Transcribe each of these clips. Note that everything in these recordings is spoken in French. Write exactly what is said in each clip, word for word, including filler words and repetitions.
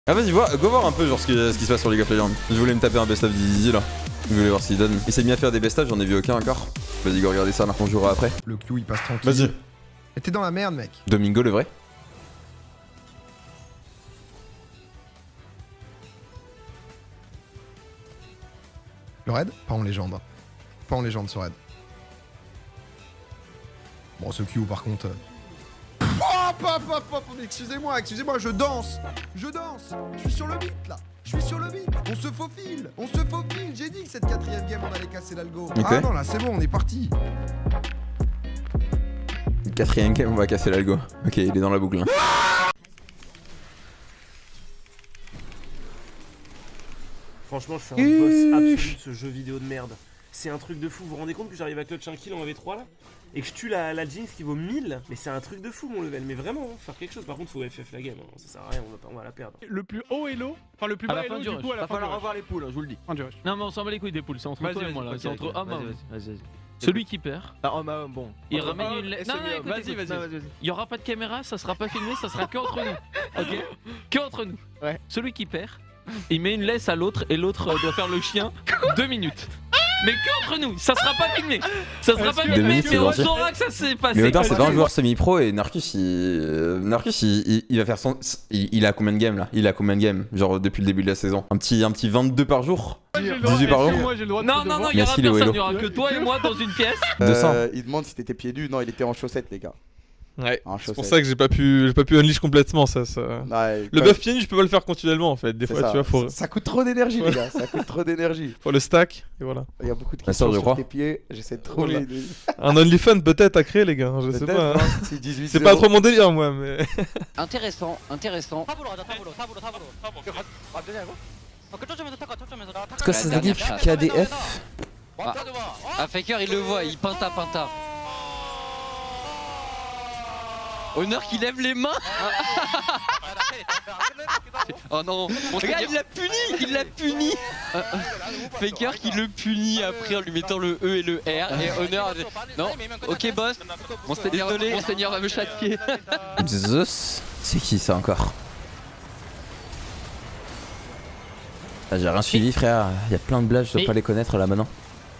Ah vas-y, go voir un peu genre ce qui, ce qui se passe sur League of Legends. Je voulais me taper un best-of d'Easy là. Je voulais voir s'il donne. Il s'est mis à faire des best-of, j'en ai vu aucun encore. Vas-y, go regarder ça, on jouera après. Le Q il passe tranquille. Vas-y. Et t'es dans la merde, mec. Domingo, le vrai. Le raid? Pas en légende. Pas en légende ce raid. Bon, ce Q par contre. Euh... Hop, hop, hop, hop, excusez-moi, excusez-moi, je danse. Je danse. Je suis sur le beat là. Je suis sur le beat. On se faufile. On se faufile. J'ai dit que cette quatrième game, on allait casser l'algo. Okay. Ah non, là, c'est bon, on est parti. Quatrième game, on va casser l'algo. Ok, il est dans la boucle. Hein. Franchement, je suis un boss absolu de ce jeu vidéo de merde. C'est un truc de fou. Vous vous rendez compte que j'arrive à clutch un kill en V trois là? Et que je tue la, la Jinx qui vaut mille? Mais c'est un truc de fou mon level. Mais vraiment, hein, faire quelque chose. Par contre, faut F F la game. Hein. Ça sert à rien, on va, on va la perdre. Le plus haut elo, enfin le plus bas elo, du coup, à la fin. Va falloir revoir les poules, je vous le dis. Non, mais on s'en bat les couilles des poules. C'est entre toi et moi là. C'est entre hommes. Vas-y, vas-y. Celui qui perd. Ah, homme à homme, bon. Il ramène une lettre. Non, non, vas-y, vas-y. Il y aura pas de caméra, ça sera pas filmé, ça sera que entre nous. Ok? Que entre nous. Ouais. Celui qui perd, il met une laisse à l'autre et l'autre doit faire le chien deux minutes. Mais que entre nous, ça sera pas filmé. Ça sera pas filmé, mais on saura que ça s'est passé. Mais Odin, c'est pas un joueur semi-pro et Narcus, il, euh, Narcus il, il, il va faire son. Il, il a combien de games là? Il a combien de games? Genre depuis le début de la saison? Un petit, un petit vingt-deux par jour? dix-huit par jour? Non, non, non, il y aura personne, il y aura que toi et moi dans une pièce. deux cents. Euh, il demande si t'étais pieds nus. Non, il était en chaussettes, les gars. Ouais, c'est pour ça que j'ai pas pu j'ai pas pu unleash complètement ça. ça... Ouais, le buff pieds nus, je peux pas le faire continuellement en fait. Des fois, ça. tu vois, faut. Ça coûte trop d'énergie, les gars. Ça coûte trop d'énergie. Faut le stack et voilà. Il y a beaucoup de questions sur tes pieds. J'essaie de trouver. Un OnlyFans peut-être à créer, les gars. Je sais pas. C'est pas trop mon délire, moi, mais. Intéressant, intéressant. Est-ce que c'est l'équipe K D F? Ah, Faker, il le voit, il pinta pinta. Honneur qui lève les mains. Oh non, regarde, il l'a puni, il l'a puni. Faker qui le punit après en lui mettant le E et le R. Et Honneur, non, ok boss, mon seigneur, désolé, mon seigneur va me châtier. Zeus, c'est qui ça encore? Ah, j'ai rien suivi, frère. Il y a plein de blagues, je dois pas les connaître là maintenant.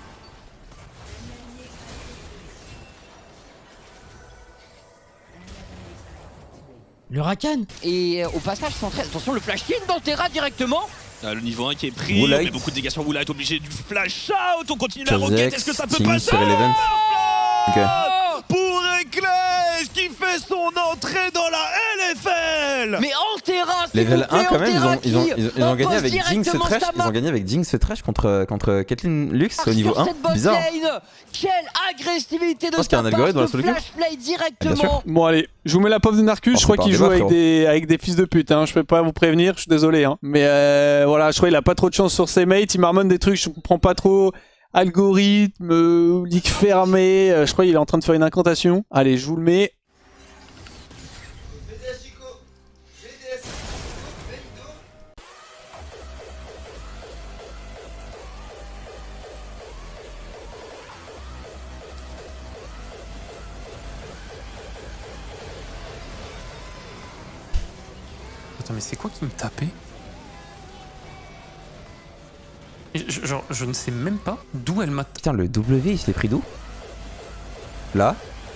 Le Rakan. Et euh, au passage, centré, attention, le flash kill dans le terrain directement. Ah, le niveau un qui est pris, Woolite. On met beaucoup de dégâts sur Woolite, obligé du flash out, on continue la roquette, est-ce que ça peut passer? Okay. Pour Eccles qui fait son entrée dans la L F L. Mais en terrain, level un quand même, ils ont, ils ont, ils ont, ils ont gagné avec Jinx et Thresh, ils ont gagné avec Jinx et Thresh contre, contre Caitlyn Lux au niveau un, bizarre. Quelle agressivité de sa part, de flashplay directement. Bon allez, je vous mets la pauvre de Narcus, je crois qu'il joue avec des, avec des fils de pute, hein. Je peux pas vous prévenir, je suis désolé. Hein. Mais euh, voilà, je crois qu'il a pas trop de chance sur ses mates, il marmonne des trucs, je comprends pas trop. Algorithme, euh, ligue fermée, euh, je crois qu'il est en train de faire une incantation. Allez, je vous le mets. Attends, mais c'est quoi qui me tapait? Je, genre, je ne sais même pas d'où elle m'a... Putain, le W, il se l'est pris d'où? Là?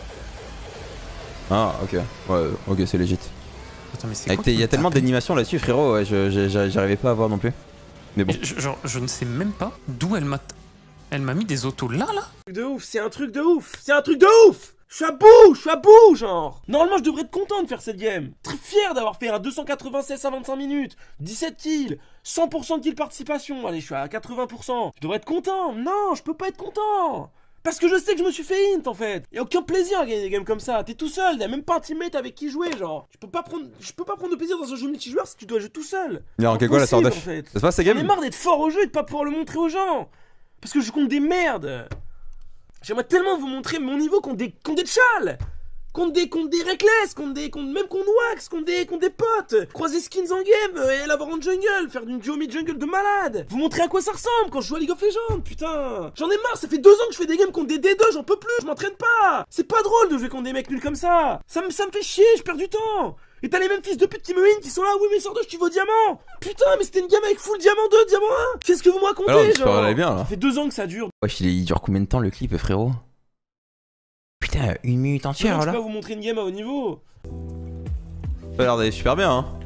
Ah, ok. Ouais, ok, c'est légit. Attends, mais c'est quoi? Il y a tellement d'animations là-dessus, frérot, ouais, j'arrivais pas à voir non plus. Mais bon. Je, genre, je ne sais même pas d'où elle m'a... Elle m'a mis des autos là, là? De ouf, c'est un truc de ouf, c'est un truc de ouf! Je suis à bout, je suis à bout, genre. Normalement, je devrais être content de faire cette game. Très fier d'avoir fait un deux cent quatre-vingt-seize à vingt-cinq minutes, dix-sept kills, cent pour cent de kill participation. Allez, je suis à quatre-vingts pour cent. Je devrais être content. Non, je peux pas être content. Parce que je sais que je me suis fait int en fait. Y'a aucun plaisir à gagner des games comme ça. T'es tout seul, y'a même pas un teammate avec qui jouer, genre. Je peux pas prendre, je peux pas prendre de plaisir dans un jeu multijoueur si tu dois jouer tout seul. Il en quoi la sort d'F? Ça se passe ces games? J'en ai marre d'être fort au jeu et de pas pouvoir le montrer aux gens. Parce que je compte des merdes. J'aimerais tellement vous montrer mon niveau contre des, contre des tchals, contre des, contre des reckless, contre des, contre, même contre wax, contre des, contre des potes, croiser skins en game euh, et l'avoir en jungle, faire d'une duo mid-jungle de malade. Vous montrer à quoi ça ressemble quand je joue à League of Legends, putain. J'en ai marre, ça fait deux ans que je fais des games contre des D deux, j'en peux plus, je m'entraîne pas. C'est pas drôle de jouer contre des mecs nuls comme ça. Ça me, ça me fait chier, je perds du temps. Et t'as les mêmes fils de pute qui me win qui sont là, oui mais Sordoche tu vaux diamant. Putain mais c'était une game avec full diamant deux, diamant un. Qu'est-ce que vous me racontez? Alors, genre allait bien, là. Ça fait deux ans que ça dure. Wesh, il, il dure combien de temps le clip, frérot? Putain, une minute entière, là. Je là. peux pas vous montrer une game à haut niveau. Ça a l'air d'aller super bien, hein.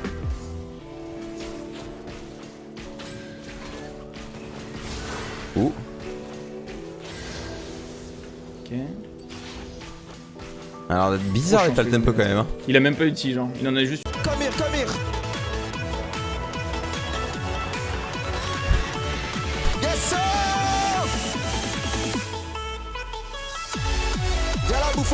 Oh. Ok. Alors d'être bizarre l'état le tempo quand même hein. Il a même pas eu de tige, hein. Il en a juste... Kamir, Kamir. Yes sir. Viens là bouffon.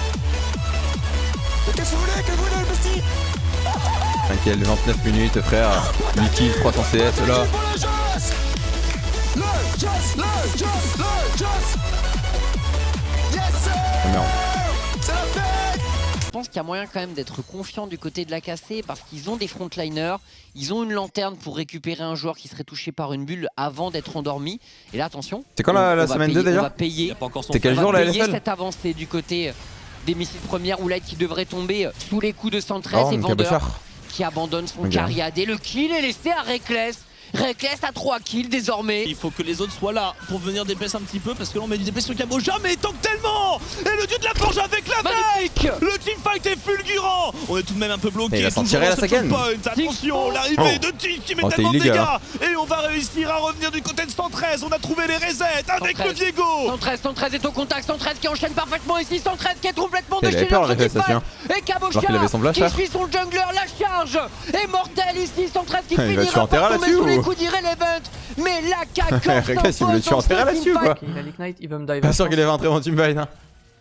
Mais qu'est-ce que vous voulez, que vous voulez le petit? T'inquiète, vingt-neuf minutes frère. huit kills, trois cents C S là. Le Joss, le Joss, le Joss. Yes sir. Oh merde. C'est la fête. Je pense qu'il y a moyen quand même d'être confiant du côté de la K C parce qu'ils ont des frontliners, ils ont une lanterne pour récupérer un joueur qui serait touché par une bulle avant d'être endormi. Et là attention. C'est quand la, la semaine deux d'ailleurs? On va payer. C'est quel jour la L F L? Cette avancée du côté des missiles premières ou Light qui devrait tomber sous les coups de cent treize oh, et Vendeur qui abandonne son okay. Cariad et le kill est laissé à Reckless. Reckless a trois kills désormais. Il faut que les autres soient là pour venir D P S un petit peu parce que là on met du D P S sur Cabo. Jamais il tank tellement. Et le dieu de la forge avec la Fake. Le teamfight est fulgurant. On est tout de même un peu bloqué. Il va s'en tirer la second. Attention, l'arrivée oh. de Tiff qui met oh, tellement de dégâts. Et on va réussir à revenir du côté de cent treize. On a trouvé les resets avec le Viego. cent treize, cent treize est au contact. cent treize qui enchaîne parfaitement ici. cent treize qui est complètement déchiré. Et Cabochard qui suit son jungler. La charge est mortelle ici. cent treize qui finira par tomber sous les coups d'Irrelevant. Mais la caca. Reckless il me le tue en terrain là-dessus ou quoi? Il a l'ignite, il va me dive. Pas sûr qu'il avait un très bon teamfight hein.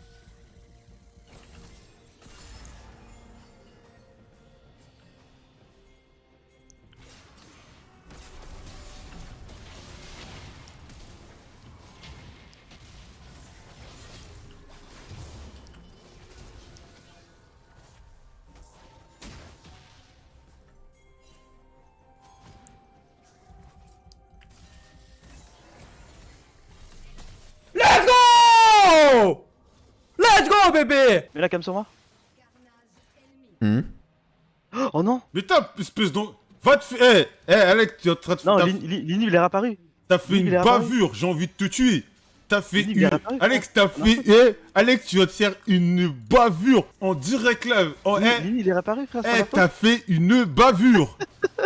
Let's go bébé. Mais là, cam sur moi. Mmh. Oh non. Mais t'as espèce de... Va te faire... Eh, hey, hey, Alex, tu es en train de... Non, Lini il est réapparu. T'as fait une bavure, j'ai envie de te tuer. T'as fait une... Alex, t'as fait... Eh, Alex, tu vas te faire une bavure en direct live. Oh, Lini, Lini il est réapparu, frère. Eh, t'as fait une bavure.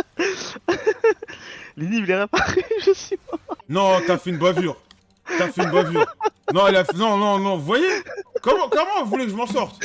Lini il est réapparu, je suis mort. Non, t'as fait une bavure. T'as fait une bavure. Non, il a fait... Non, non, non, vous voyez? Comment, comment vous voulez que je m'en sorte?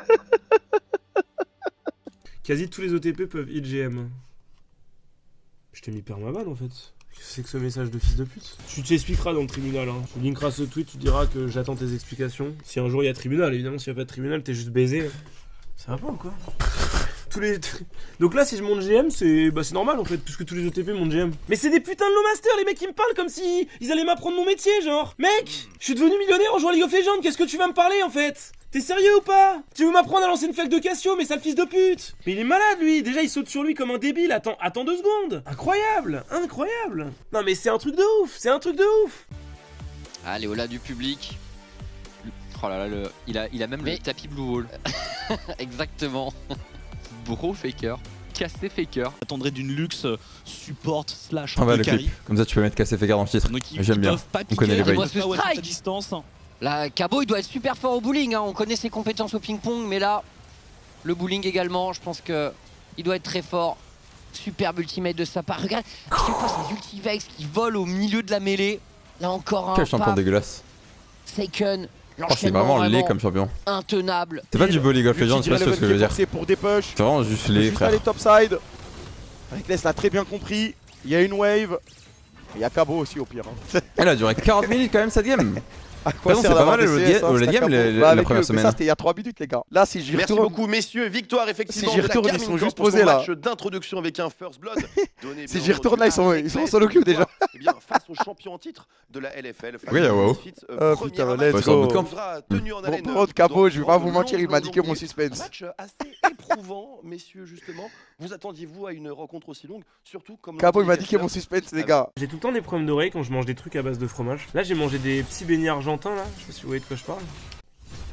Quasi tous les O T P peuvent hit G M. Je t'ai mis permaban en fait. C'est que ce message de fils de pute. Tu t'expliqueras dans le tribunal. Hein. Tu linkeras ce tweet, tu diras que j'attends tes explications. Si un jour il y a tribunal, évidemment, s'il n'y a pas de tribunal, t'es juste baisé. Ça va pas ou quoi? Tous les... Donc là, si je monte G M, c'est bah, normal en fait, puisque tous les O T P montent G M. Mais c'est des putains de low master, les mecs qui me parlent comme si ils allaient m'apprendre mon métier, genre. Mec, je suis devenu millionnaire en jouant à League of Legends, qu'est-ce que tu vas me parler en fait? T'es sérieux ou pas? Tu veux m'apprendre à lancer une flaque de Cassio, mais sale fils de pute! Mais il est malade lui, déjà il saute sur lui comme un débile, attends, attends deux secondes! Incroyable! Incroyable! Non mais c'est un truc de ouf! C'est un truc de ouf! Allez, au là du public. Oh là là, le... il, a, il a même mais... le tapis blue wall. Exactement. Bro faker. Cassé faker. J'attendrai d'une luxe support slash ah bah, le clip. Comme ça tu peux mettre cassé faker dans le titre. J'aime bien. On connaît les bails. Là, Cabo il doit être super fort au bowling, hein. On connaît ses compétences au ping-pong, mais là, le bowling également, je pense que il doit être très fort. Superbe ultimate de sa part. Regarde, je sais pas ces ultivex qui volent au milieu de la mêlée. Là encore un. Quel champion dégueulasse. Seiken. Oh, c'est vraiment laid comme champion. Intenable. C'est pas du beau League of Legends, c'est pas ce que je veux dire. C'est pour des push. C'est vraiment juste laid, frère. Juste aller topside. Reckless l'a très bien compris. Il y a une wave. Il y a Cabo aussi au pire. Hein. Elle a duré quarante minutes quand même cette game. C'est pas mal le late game la première semaine. Ça c'était il y a trois minutes les gars. Là si j'y retourne. Merci beaucoup messieurs, victoire effectivement. Si j'y retourne ils sont juste posés là. Match d'introduction avec un first blood. Si j'y retourne là ils sont ils sont en solo queue déjà. Eh bien face au champion en titre de la L F L. Oui wow. Oh putain let's go. Bon Cabo je vais pas vous mentir il m'a dit que mon suspense. Match assez éprouvant messieurs justement. Vous attendiez-vous à une rencontre aussi longue, surtout comme Cabo il m'a dit que mon suspense les gars. J'ai tout le temps des problèmes d'oreilles quand je mange des trucs à base de fromage. Là j'ai mangé des petits beignets argentins là, je sais pas si vous voyez de quoi je parle.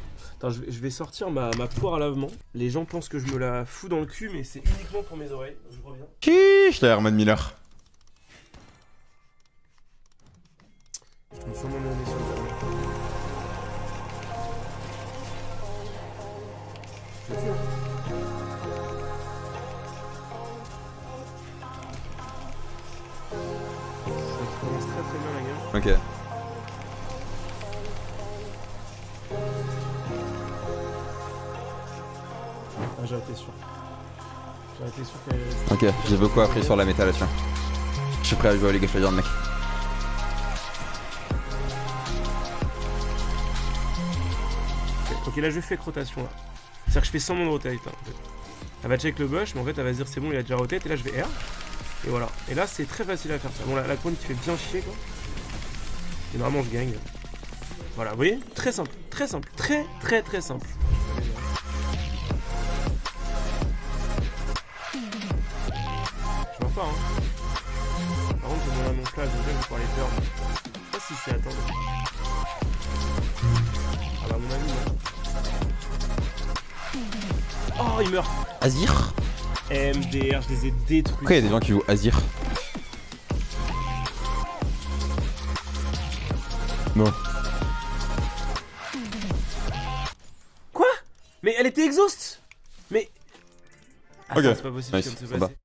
Attends, je vais, je vais sortir ma, ma poire à lavement. Les gens pensent que je me la fous dans le cul, mais c'est uniquement pour mes oreilles. Donc je reviens. Chiche, la Herman Miller. Je tombe sûrement mon nez sur le terrain. Je le fais, hein. Ça commence très très bien la gueule. Ok. Ah, j'aurais été sûr. J'aurais été sûr qu'elle... Ok, j'ai beaucoup appris sur la méta là-dessus. Je suis prêt à jouer à League of Legends, mec. Ok, ok, là je fais rotation là. C'est-à-dire que je fais sans mon rotate. Hein, en fait. Elle va check le bush, mais en fait elle va se dire c'est bon, il a déjà rotate, et là je vais R. Et voilà. Et là c'est très facile à faire ça. Bon, la, la chronique qui fait bien chier quoi. Et normalement je gagne. Voilà, vous voyez? Très simple, très simple, très très très simple. Je vois pas hein. Par contre je vais mon flash, donc je vais pouvoir les burn. Je sais pas si c'est attendre. Ah bah à mon avis non. Oh il meurt. Azir. M D R, je les ai détruits. Pourquoi il y a des gens qui jouent Azir? Non. Quoi? Mais elle était exhaust. Mais... Attends, Ok. c'est pas possible Nice, comme c'est sympa. passé.